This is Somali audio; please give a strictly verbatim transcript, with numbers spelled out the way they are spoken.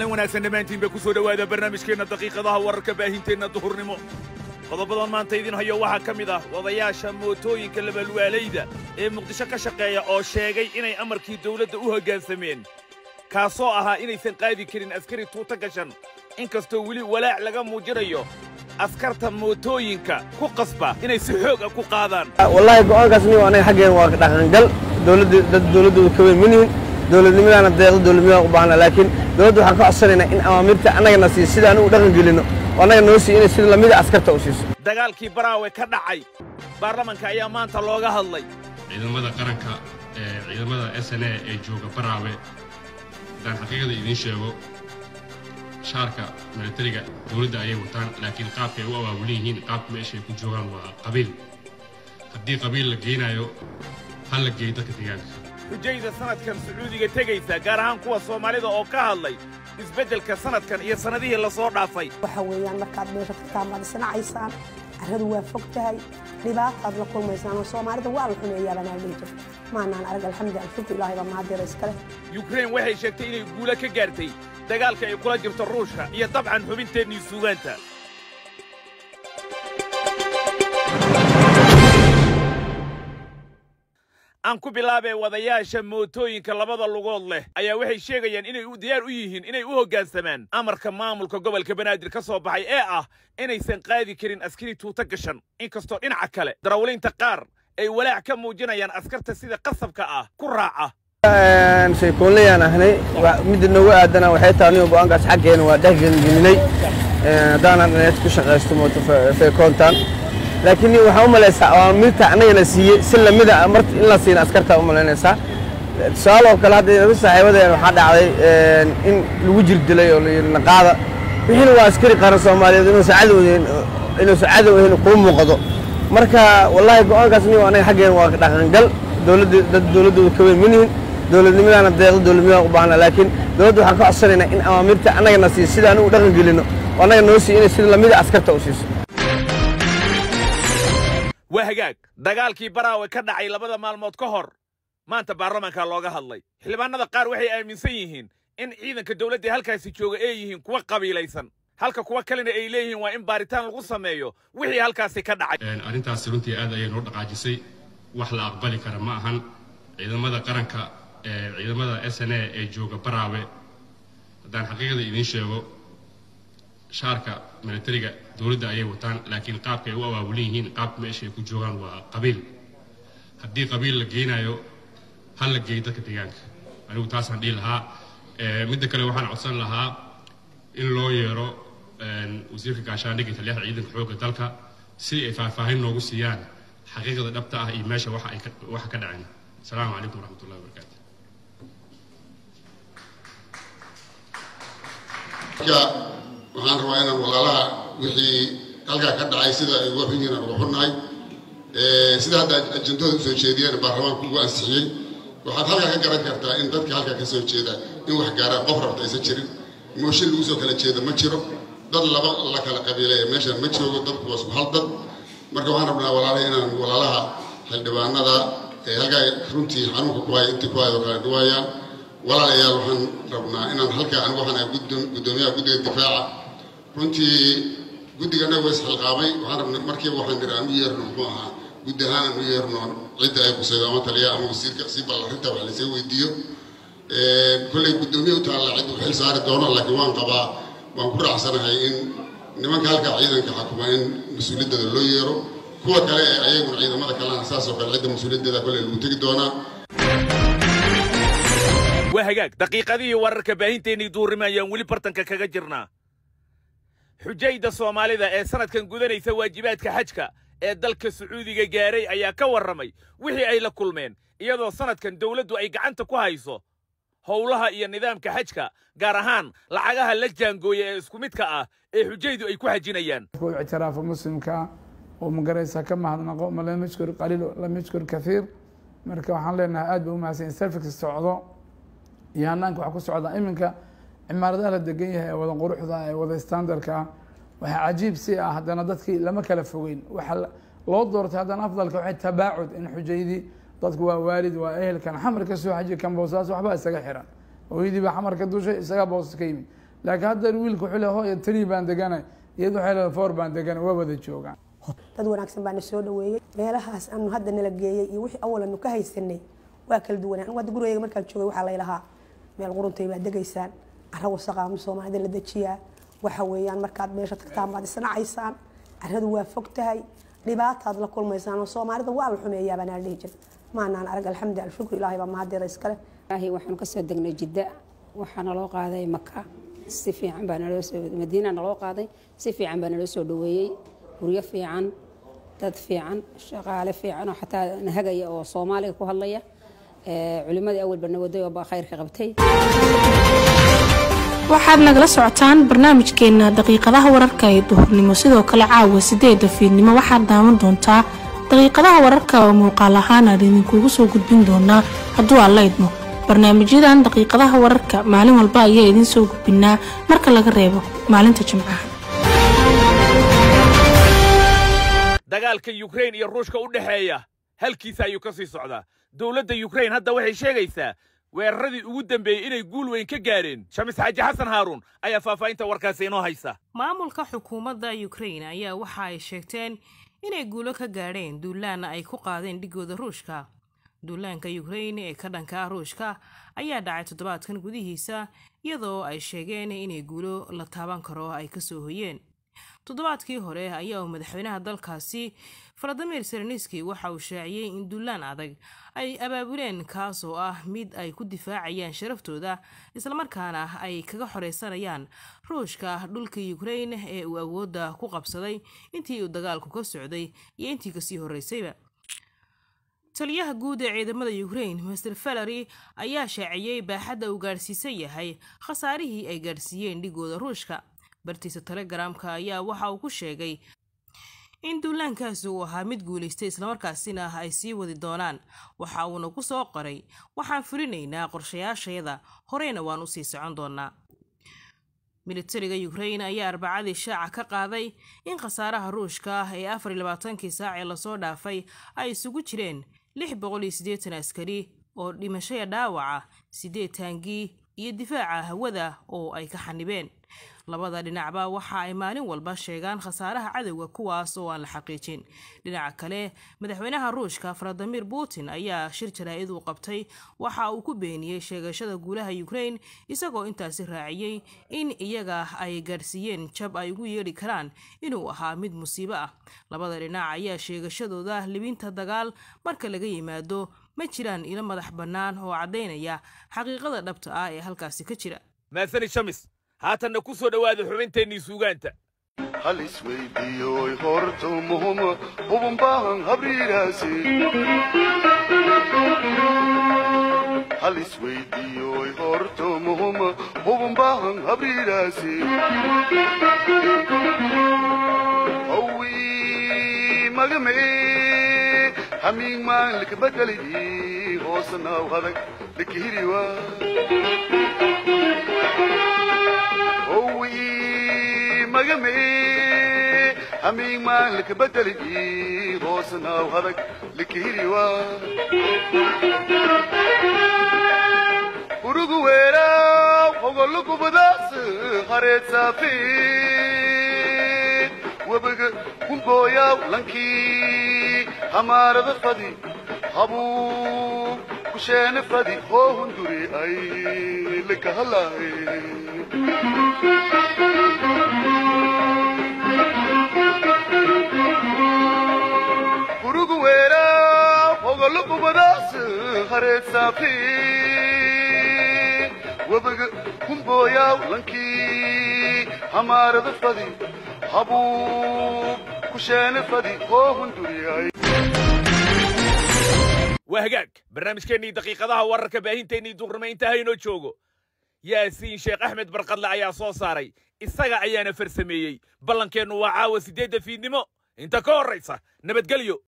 maalin wanaagsan dhammaantiin bay ku soo dhowaada barnaamijkeenna daqiiqadaha wararka baahinteenna duhurnimo qodobadan maanta idin hayo waxaa ka mid ah wadayaasha mootooyinka labalwaalayda ee muqdisho ka shaqeeya oo sheegay inay amarkii dawladda u hoggaansameen kaasoo ahaa inaysan qaadi karin askari tuuta gashan inkastoo weli walaac laga muujinayo askarta mootooyinka ku qasba inay si xoog ah ku qaadaan wallahi go'aankaasni waa anaga xaggeen waa dhaqangal dawladda dad dawladdu ka weyn manihin dawladnimadaana deeqdo dawladnimada u baahna laakiin dawladdu waxaan ka codsanaynaa in awaamirta annagana siiyo sida aan u dhaqan gelino oo annaga noo siiyo inay sida lamida askarta u siiso dagaalkii baraawe ka dhacay baarlamanka ayaa maanta looga hadlay ciidamada qaranka ee ciidamada S N A ee jooga baraawe daan xaqiiqada idin sheego shaarka militariga dawladda ayay wataan laakiin qaabkay u abaabulin yihiin qaabka meeshay ku joogaan waa qabiil haddii qabiil la geynayo hal la geeyo dadka deegaanka xujayda sanadkan sacuudiga tegaysa gaar ahaan kuwa soomaalida oo ka hadlay isbeddelka sanadkan iyo sanadihii la soo dhaafay waxa weeyaan markaad meesha tagtaan baad isnacaysaan carradu waa fog tahay dhibaataad la kulmaysaan oo soomaalida waa la xumeeyaa banaa dhinto maanaan arag alxamdu alshukru ilaahay baa mahadira iskale yukrain waxay sheegtay inay guulo ka gaartay dagaalka ay kula jirto ruushka iyo dabcan xubinteennii suugaanta aan ku bilaabay wadayaasha mootooyinka labada lugood leh ayaa waxay sheegayaan inay u diyaar u yihiin inay u hoggaansamaan amarka maamulka gobolka banaadir ka soo baxay ee ah inaysan qaadi karin askari tuuta gashan inkastoo dhinaca kale darawliinta qaar ay walaac ka muujinayaan askarta sida qasabka ah ku raaca sheekoonlayaan ahnay midda noogu aadana waxay tahay aniga go'aankaas xaggeena waa dhexgelinay haddaanan inaad ku shaqaysto mooto feekoontan laakiin waxaan u malaysaa awaamirta annagana siiyey si lamida marta in la siina askartaa u malaynaysaa tusaale oo kale hadda saaxiibadeen waxaa dhacday in lagu jirdilay oo la yidhi naqaada wixiina waa askari qaran soomaaliyeed inuusan cadow inuusan cadow ahayn kuu muuqdo marka wallaahi go'aankaasni anaga xaggeena waa dhaqangal dawladda dad dawladdooda ka weyn manihin dawladnimadaana deeqdo dawladnimada u baahna laakiin dawladdu waxaan ka codsanaynaa in awaamirta annagana siiyo sida aan u dhaqan gelino oo annaga noo siiyo inay sida lamida askarta u siiso waa hagaag dagaalkii baraawe ka dhacay labada maalmood ka hor maanta baarlamanka looga hadlay xildhibaanada qaar waxay aaminsan yihiin in ciidanka dawladda halkaasi jooga ay yihiin kuwa qabiilaysan halka kuwa kalena ay leeyihiin waa in baaritaan lagu sameeyo wixii halkaasi ka dhacay arrintaasi runtii aad ayay noo dhaqaajisay wax la aqbali kara ma ahan ciidamada qaranka ee ciidamada S N A ee jooga baraawe haddaan xaqiiqada idin sheego shaarka militariga dawladda ayay wataan laakiin qaabkay u abaabulin yihiin qaabka meeshay ku joogaan waa qabiil haddii qabiil la geynayo hal la geeyo dadka deegaanka anigu taasaan dhihi lahaa midda kale waxaan codsan lahaa in loo yeero wasiirka gaashaandhigga taliyaha ciidanka xoogga dalka si ay faahfaahin noogu siiyaan xaqiiqada dhabta ah iyo meesha waxa ay waxa ka dhaceen asalaamu calaykum waraxmatullahi wabarakaatu waxaan rabaa inaan walaalaha wixii halkaa ka dhacay sida ay uga xun yihiin aan uga xunnahay sida hadda ajendooda usoo jeediyeen baarlamaanku ugu ansixiyey waxaad halkaa ka garan kartaa in dadka halkaa ka soo jeeda in wax gaaraan qof rabta aysan jirin mooshin lagu soo kala jeeda ma jiro dad laba la kala qabiilaya meeshaan ma joogo dadku waa isku hal dad marka waxaan rabnaa walaalaha inaan walaalaha xildhibaanada ee halkaa runtii xanuunka ku haya intii ku haya oo kala dhawaayaan walaalayaal waxaan rabnaa inaan halkaa anigu waxaan ahay guddoomiyaha guddiga difaaca runtii guddigana waa isxilqaamay waxaan rabnaa markiiba waxaan nidhi aan u yeerno muxuu ahaa guddi ahaan aan u yeerno cidda ay kusaydo ama taliya ama wasiirka si bal arrinta wax lasii weydiiyo kolley guddoomiye u taalla cid u xil saari doono laakiin waan qabaa waan ku raacsanahay in nimanka halkaa ciidanka xakuma in mas-uuliyaddooda loo yeero kuwa kale ee ayaguna ciidamada kalena saas oo kale cidda mas-uuliyaddeeda kolley lagu tegi doonaa waa hagaag daqiiqadihii wararka baahinteennii duurnimo ayaan weli bartanka kaga jirnaa xujayda soomaalida ee sanadkan gudanaysa waajibaadka xajka ee dalka sacuudiga gaaray ayaa ka warramay wixii ay la kulmeen iyadoo sanadkan dawladdu ay gacanta ku hayso howlaha iyo nidaamka xajka gaar ahaan lacagaha la jaangooya ee isku midka ah ee xujaydu ay ku xajinayaan ictiraafa muslimka oo magaraysa ka mahadnaqo ma lam yashkur qaliil lam yashkur kathiir marka waxaan leenahay aad buu u mahadsan selfix socdo iyo hanaanka waxa ku socda iminka cimaaradaha la degan yahay ee wada quruxda ee wada standardka waxa cajiib si ah haddana dadkii lama kala fogeyn waxa loo doortay haddana afdalka waxay tabaacud in xujaydii dadku waa waalid waa ehelkan xamar ka soo xaji kan boosaas waxba isaga xiran hooyadii baa xamar ka dushay isaga boos ka yimid laakiin hadda wiilku wuxuu leeyahay hooyo three baan deganay iyadu waxay leedahay four baan deganay waa wada joogaan dad wanaagsan baan soo dhaweeyay meelahaas aanu hadda nala geeyay iyo wixii awal aanu ka haysanay waa kala duwan anigu hadda gurigayga markaan joogay waxa la ilahaa meel quruntay baa degaysaan carro wasaqaam Soomaalida la dajiyaa waxa weeyaan markaad meesha tagtaan baad isnacaysaan carradu waa fog tahay dhibaataad la kulmaysaan oo Soomaalida waa la xumeeyaa baan dhihi jiray maanaan arag alxamdulillaah shukr ilaahay baa mahadiyada iskale ilaahay waxaan ka soo degnay Jidda waxaana loo qaaday Makka si fiican baan loo soo Madiina loo qaaday si fiican baan loo soo dhaweeyay guryo fiican dad fiican shaqaale fiican oo xataa nahagaya oo Soomaaliga ku hadlaya ee culimadii awal bana waday oo baa khayr ka qabtay waxaad nagala socotaan barnaamijkeena daqiiqadaha wararka ee duhurnimo sidoo kale caawa sideeda fiidnimo waxaad daawan doontaa daqiiqadaha wararka oo muuqaal ahaan aan idinkugu soo gudbin doonaa hadduu alla idmo barnaamijyadan daqiiqadaha wararka maalin walba ayaa idin soo gudbinaa marka laga reebo maalinta Jimcaha dagaalka Ukraine iyo Ruushka u dhaxeeya halkiisa ayuu ka sii socdaa dawladda Ukraine hadda waxay sheegaysaa weeraradii ugu dambeeyay inay guul weyn ka gaareen Shamis Xaaji Xasan Haaruun ayaa faahfaahinta warkaas inoo haysa maamulka xukuumadda Ukraine ayaa waxa ay sheegteen inay guulo ka gaareen duulaan ay ku qaadeen dhigooda Ruushka duulaanka Ukraine ee ka dhanka Ruushka ayaa dhacay toddobaadkan gudihiisa iyadoo ay sheegeen inay guulo la taaban karo ay ka soo hoyeen toddobaadkii hore ayaa madaxweynaha dalkaasi Volodymyr Zelensky waxa uu shaaciyay in duulaan adag ay abaabuleen kaas oo ah mid ay ku difaacayaan sharaftooda isla markaana ay kaga xoreysanayaan Ruushka dhulka Ukraine ee uu awoodda ku qabsaday intii uu dagaalku ka socday iyo intii ka sii horeysayba taliyaha guud ee ciidamada Ukraine Mister Valery ayaa shaaciyay baaxadda uu gaarsiisay yahay khasaarihii ay gaarsiiyeen dhigooda Ruushka bartiisa Telegramka ayaa waxa uu ku sheegay in duulaankaasi uu ahaa mid guuleystay isla markaasina ay sii wadi doonaan waxa uuna ku soo qoray waxaan furinaynaa qorshayaashayada horeyna waan u sii socon doonaa militariga Ukraine ayaa arbacadii shaaca ka qaaday in khasaaraha Ruushka ee afar iyo labaatan saac ee la soo dhaafay ay isugu jireen lix boqol iyo siddeetan askari oo dhimasho dhaawaca sideed taangi iyo difaaca hawada oo ay ka xanibeen labada dhinacba waxa ay maalin walba sheegaan khasaaraha cadawga kuwaas oo aan la xaqiijin dhinaca kale madaxweynaha Ruushka Vladimir Putin ayaa shir jaraa'id u qabtay waxa uu ku beeniyay sheegashada guulaha Ukraine isagoo intaasi raaciyay in iyaga ay gaarsiiyeen jab ay ugu yeeri karaan inuu ahaa mid musiibo ah labada dhinac ayaa sheegashadooda libinta dagaal marka laga yimaado ma jiraan ilo madax bannaan oo cadeynaya xaqiiqada dhabta ah ee halkaasi ka jira maasani Shamis haatanna ku soo dhawaada xubinteennii suugaanta hal isweydiiyo horto muhum hubun baahan habriiraasi hal isweydiiyo horto muhum hubun baahan habriiraasi hawi magame haming maan likbadalidi hoosna hadag likihiriwa magame haming maan likbadalidi hoosna hadag likihiriwa urugu weera hogolugu badaas hareed saafi wabaga kumboya lanki hamaarada fadi habu kusheen fadi oo hunduri ay likahalay urugu weera hogolugu badaas hareed saafi wabaga kumboya lanki hamaarada fadi habu kusheen fadi oo hunduri ay وهجاك برنامج كني دقيقة ده ورك باهين تاني دور ما ينتهي نوتشوجو ياسين شيخ أحمد برقد لعيا صوصاري السجع عيانا فرسميي بلن كانوا وعاوس جديدة في النمو انت كوريسة نبت قليو